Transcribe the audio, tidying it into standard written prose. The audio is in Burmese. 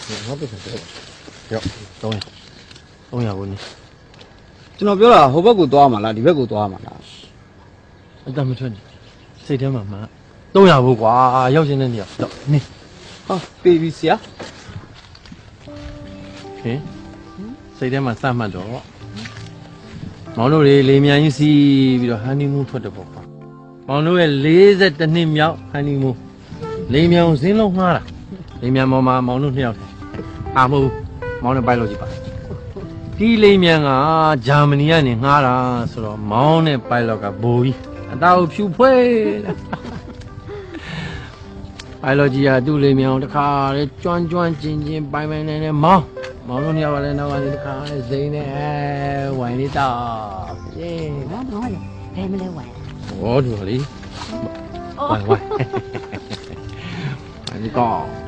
ငါပြတယ်ရော300ဘူးနေကျွန်တော်ပြောတာဟိုဘက်ကိုသွားမှာလားဒီဘက်ကိုသွားမှာလားအတမထွက်နေစိတ်ထဲမှာမှ300ဘူးကွာရောက်ချင်းတဲ့နေရာတော့နေဟာပေးပြီဆရာဟင်စိတ်ထဲမှာစမှတ်တော့မောင်တို့တွေလေမြန်ကြီးစီးပြီးတော့ဟန်နီမူးထွက်တယ်ပေါ့ကွာမောင်တို့ရဲ့42နှစ်မြောက်ဟန်နီမူးလေမြန်ကိုဇင်းလုံးငှားတာလေမြန်ပေါ်မှာမောင်တို့2ယောက်အာမဟုတ်မောင်နဲ့ပိုက်လို့ကြည့်ပါဒီလေမြန်ကဂျာမနီကနေငှားတာဆိုတော့မောင်နဲ့ပိုက်လောက်ကဘိုးကြီးအတောက်ဖြူဖွဲပိုက်လောကြီးကသူ့လေမြန်ကိုတခါလေကျွမ်းကျင်ပိုင်နေမောင်တို့2ယောက်ကလည်းနောက်ကနေတခါလေဇိမ်းနဲ့ဝိုင်လေးတောက်ယေးဘာမလဲဘယ်မလဲဝိုင်ဟောဒီလေဝိုင်ဒီကော